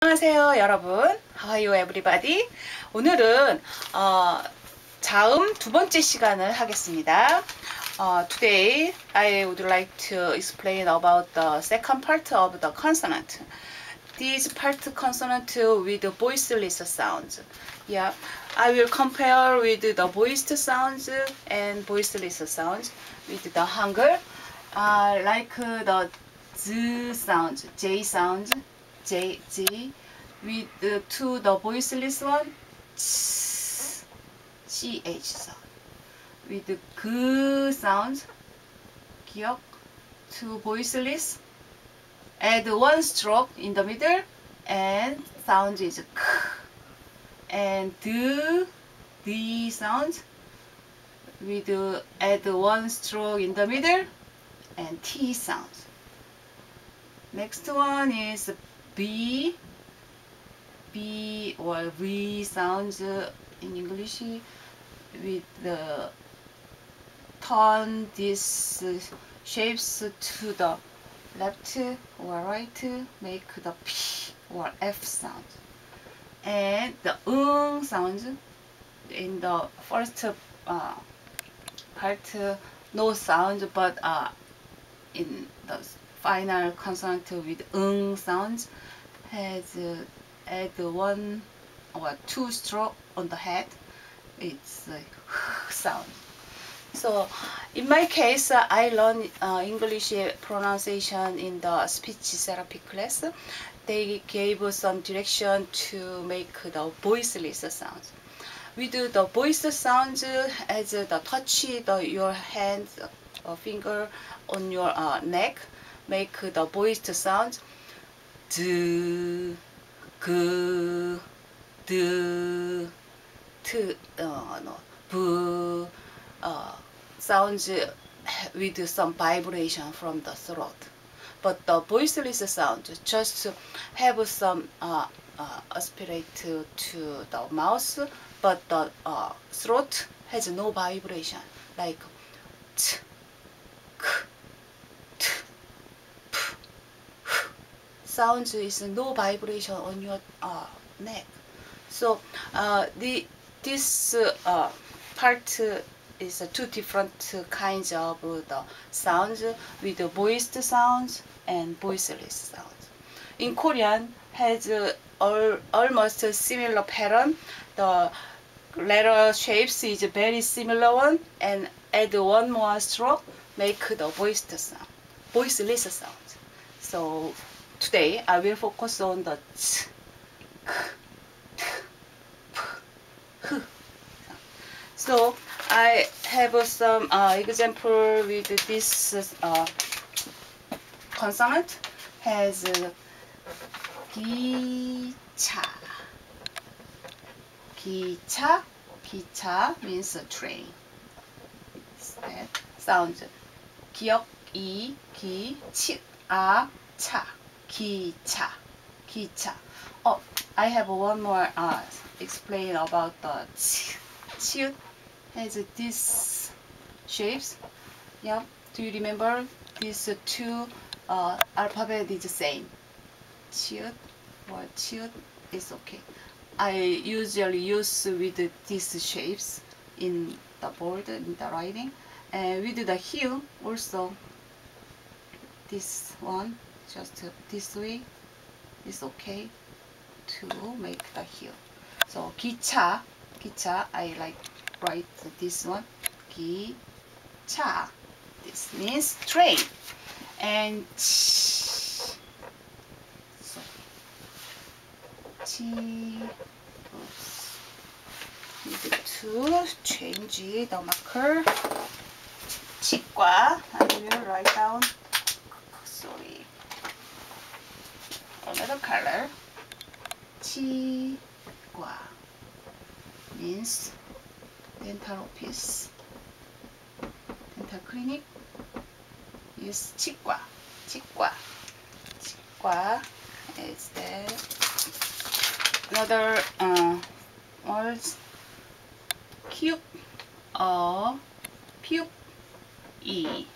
안녕하세요 여러분. How are you everybody? 오늘은 자음 두 번째 시간을 하겠습니다. Today I would like to explain about the second part of the consonant. This part consonant with voiceless sounds. Yeah, I will compare with the voiced sounds and voiceless sounds with the Hangul. Like the Z sounds, J sounds, J, with to the voiceless one, CH sound. With the G sounds, 기억, to voiceless, add one stroke in the middle, and sound is K. And D sound, with add one stroke in the middle, and T sound. Next one is B or V sounds in English, with the turn these shapes to the left or right, make the P or F sound. And the sounds in the first part, no sound, but in the final consonant with sounds has add one or two stroke on the head. It's like sound. So in my case, I learned English pronunciation in the speech therapy class. They gave some direction to make the voiceless sounds. We do the voice sounds as the touch your hand, finger on your neck, make the voiced sounds. D, G, D, T, no, B, sounds with some vibration from the throat. But the voiceless sound just have some aspirate to the mouth, but the throat has no vibration, like t, k, t, p, h. Sounds is no vibration on your neck. So this part is two different kinds of the sounds, with the voiced sounds and voiceless sounds. In Korean has almost similar pattern. The letter shapes is very similar one, and add one more stroke, make the voiced sound, voiceless sound. So today I will focus on the ch, k, t, p, h. So I have some example with this consonant. Has 기차. 기차, 기차 means train. That sounds 기역 이, 기, 치, 아, 차, 기차, 기차. Oh, I have one more explain about the 치읓. Has these shapes. Yeah, do you remember these two alphabet is the same? 치읓 or 치읓 is okay. I usually use with these shapes in the board, in the writing, and with the heel also. This one, just this way, is okay to make the heel. So 기차, 기차, I like write this one. 기차. This means train. And so oops. Need to change the marker. 치과. I will write down. Sorry. Another color. 치과 means dental office, dental clinic is 치과. 치과. 치과 is the another words. cube or puke e.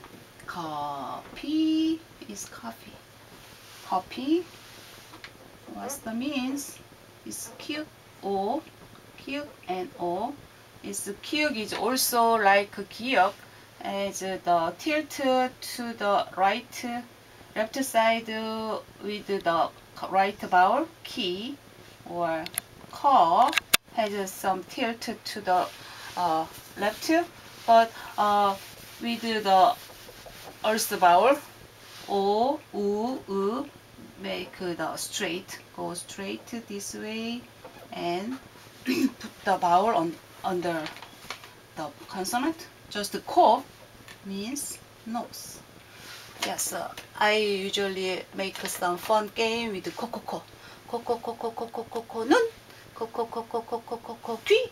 Coffee is coffee. Coffee What's the means? It's kyuk o, kyuk and o. It's kyuk is also like gyok, as the tilt to the left side with the right vowel ki, or ko has some tilt to the left, but with the first vowel o, u, make the straight, go straight this way, and put the vowel on under the consonant. Just ko means nose. Yes, I usually make some fun game with ko ko nun, ko 귀,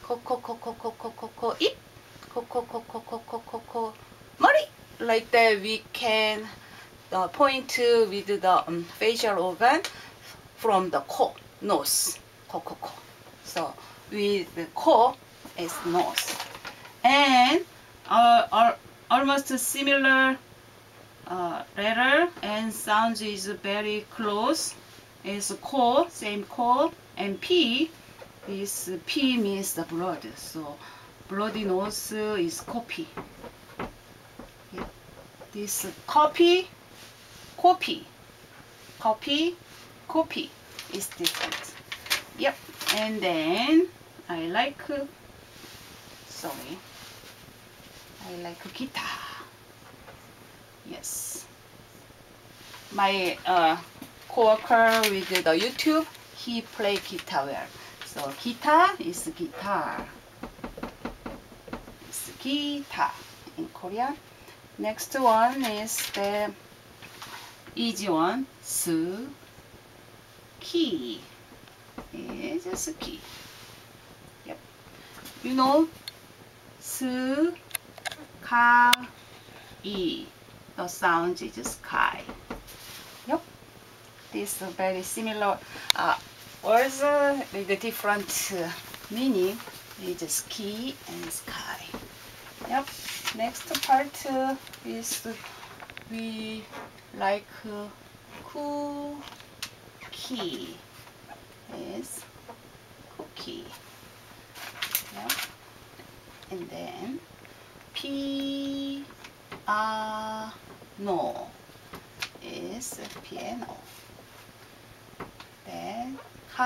ko 입, ko 머리. Like that we can point with the facial organ from the ko, nose, ko. So with the ko is nose, and almost similar letter and sounds is very close. Is ko, same ko, and p. This p means the blood, so bloody nose is copy. Yeah. This copy is different. Yep. And then I like guitar. Yes. My coworker with the YouTube, he play guitar well. So guitar is guitar. It's guitar in Korean. Next one is the easy one. Ski. It's a ski. Yep. You know, sky. The sound is sky. Yep. These are very similar words with a different meaning. It's ski and sky. Yep. Next part is we like cookie. Is cookie. Yep. And then piano is piano. Then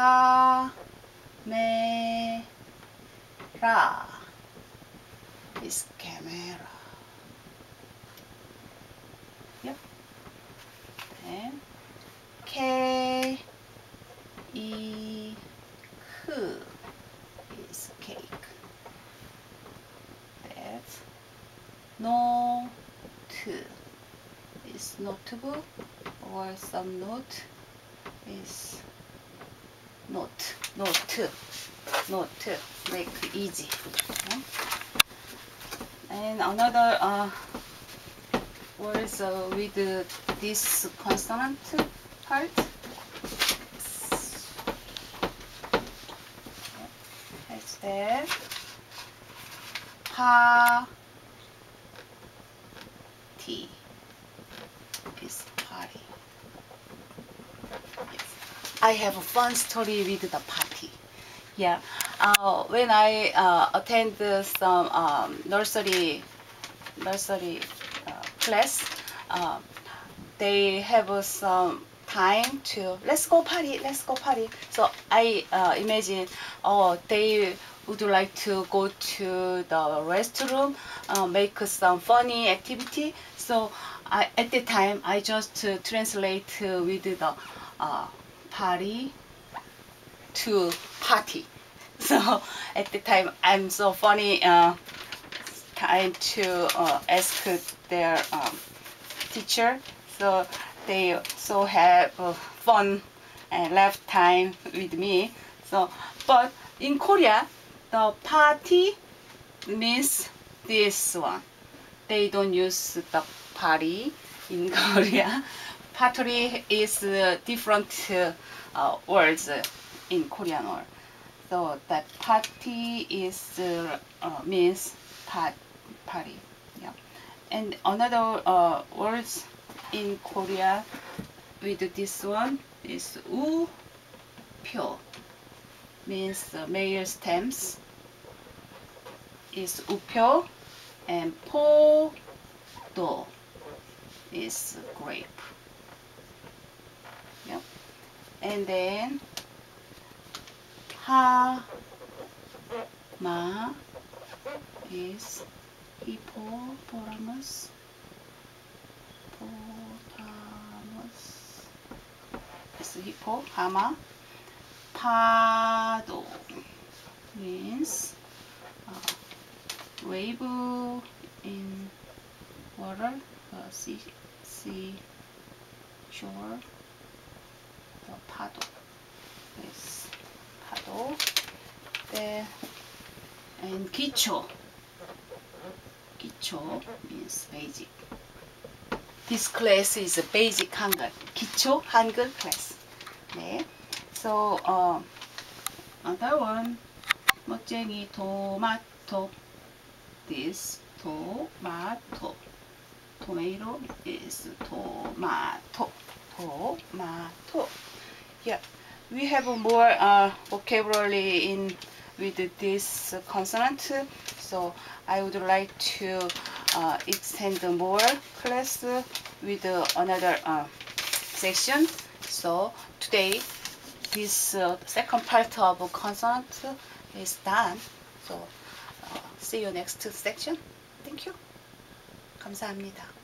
camera is camera. Yep. Then cake is cake. That's note is notebook, or some note is note, make easy. Okay? And another words with this consonant part. It's there. Party is party. Yes. I have a fun story with the party. Yeah. When I attend some nursery class, they have some time to let's go party. So I imagine, they would like to go to the restroom, make some funny activity. So at the time I just translate with the party to party. So at the time I'm so funny, trying to ask their teacher. So they so have fun and laugh time with me. So, but in Korea, the party means this one. They don't use the party in Korea. Party is different words in Korean word. So that party is means party. Yeah. And another words in Korea with this one is 우표 means the male stems is 우표, and 포도 is grape. Yep. And then 하마 is hippopotamus. It's hippo, 하마. 파도 means wave in water, sea shore. The 파도 is 파도. Then and 기초 means basic. This class is a basic 한글. 기초 한글 class. 네. So another one. 멋쟁이 토마토. This tomato. Tomato is tomato. Yeah, we have more vocabulary in with this consonant. So I would like to extend more class with another section. So today this second part of consonant is done. So see you next section. Thank you. 감사합니다.